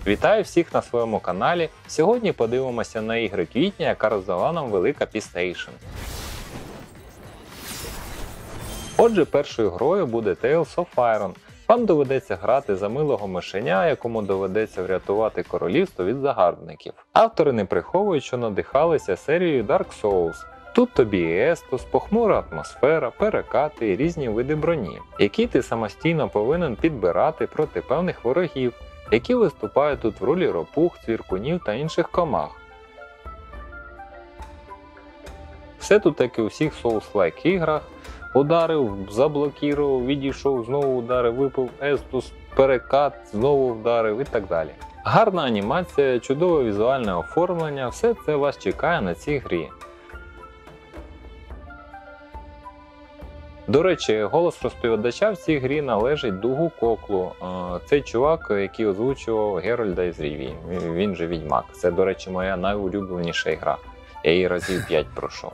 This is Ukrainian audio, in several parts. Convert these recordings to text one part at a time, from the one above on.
Вітаю всіх на своєму каналі. Сьогодні подивимося на ігри квітня, яка роздала нам велика PlayStation. Отже, першою грою буде Tales of Iron. Вам доведеться грати за милого мишеня, якому доведеться врятувати королівство від загарбників. Автори не приховують, що надихалися серією Dark Souls. Тут тобі і Естос, похмура атмосфера, перекати і різні види броні, які ти самостійно повинен підбирати проти певних ворогів, які виступають тут в ролі ропух, цвіркунів та інших комах. Все тут, як і у всіх Souls-like іграх. Ударив, заблокував, відійшов, знову ударив, випив Естус, перекат, знову вдарив і так далі. Гарна анімація, чудове візуальне оформлення – все це вас чекає на цій грі. До речі, голос розповідача в цій грі належить Дугу Коклу. Цей чувак, який озвучував Геральда із Рівії. Він же Відьмак. Це, до речі, моя найулюбленіша гра. Я її разів 5 пройшов.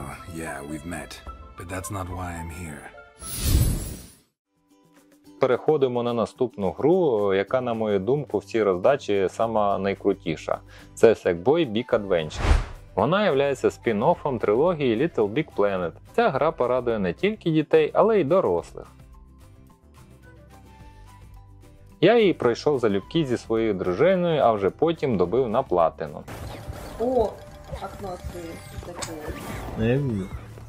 Переходимо на наступну гру, яка, на мою думку, в цій роздачі сама найкрутіша. Це Sackboy Big Adventure. Вона є спін-оффом трилогії Little Big Planet. Ця гра порадує не тільки дітей, але й дорослих. Я її пройшов залюбки зі своєю дружиною, а вже потім добив на платину. О, окно открылось. Я вижу.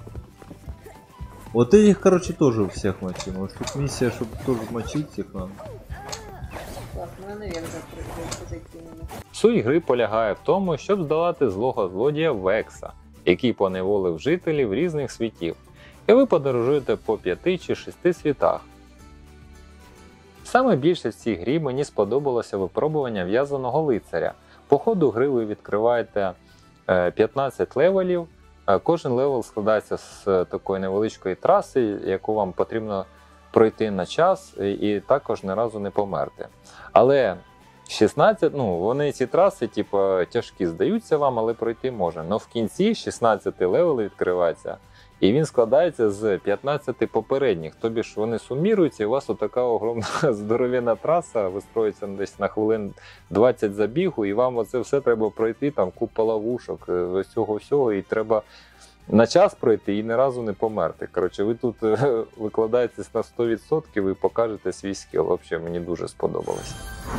Вот этих, короче, тоже у всех мочим. Вот тут миссия, чтобы тоже мочить их надо. Так, мы наверх закинем. Суть гри полягає в тому, щоб здолати злого злодія Векса, який поневолив жителів різних світів. І ви подорожуєте по 5 чи 6 світах. Саме більше в цій грі мені сподобалося випробування в'язаного лицаря. По ходу гри ви відкриваєте 15 левелів. Кожен левел складається з такої невеличкої траси, яку вам потрібно пройти на час і також ні разу не померти. Але 16, вони ці траси тяжкі здаються вам, але пройти можна. Но в кінці 16 левел відкривається, і він складається з 15 попередніх. Тобі ж вони суміруються, і у вас отака огромна здоров'яна траса вистроїться десь на хвилин 20 забігу, і вам оце все треба пройти, там купа ловушок, ось цього всього, і треба на час пройти і ні разу не померти. Коротше, ви тут викладаєтесь на 100% і покажете свій скіл. Взагалі, мені дуже сподобалось.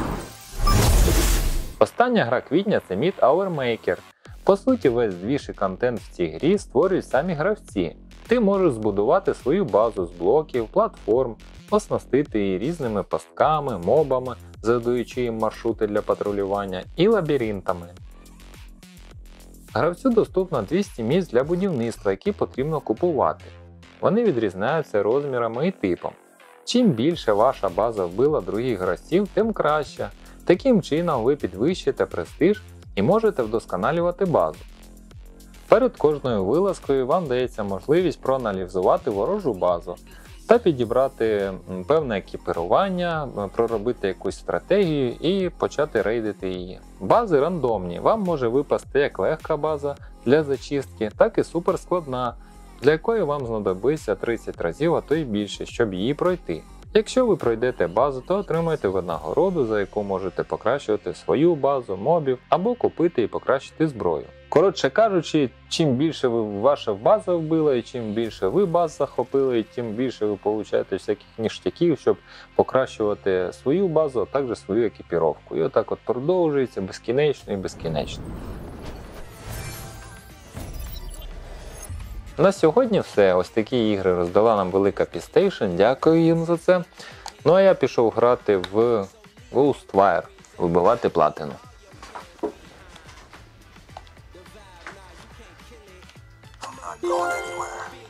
Остання гра квітня – це Meat Our Maker. По суті, весь двіж і контент в цій грі створюють самі гравці. Ти можеш збудувати свою базу з блоків, платформ, оснастити її різними пастками, мобами, задаючи їм маршрути для патрулювання, і лабіринтами. Гравцю доступно 200 місць для будівництва, які потрібно купувати. Вони відрізняються розмірами і типом. Чим більше ваша база вбила других гравців, тим краще. Таким чином ви підвищуєте престиж і можете вдосконалювати базу. Перед кожною вилазкою вам дається можливість проаналізувати ворожу базу та підібрати певне екіпірування, проробити якусь стратегію і почати рейдити її. Бази рандомні, вам може випасти як легка база для зачистки, так і суперскладна, для якої вам знадобиться 30 разів, а то й більше, щоб її пройти. Якщо ви пройдете базу, то отримаєте винагороду, за яку можете покращувати свою базу, мобів або купити і покращити зброю. Коротше кажучи, чим більше ваша база вбила і чим більше ви баз захопили, тим більше ви получаєте всяких ніштяків, щоб покращувати свою базу, а також свою екіпіровку. І отак от продовжується безкінечно і безкінечно. На сьогодні все. Ось такі ігри роздала нам велика PlayStation. Дякую їм за це. Ну а я пішов грати в Ghostwire, вибивати платину. I'm not going anywhere.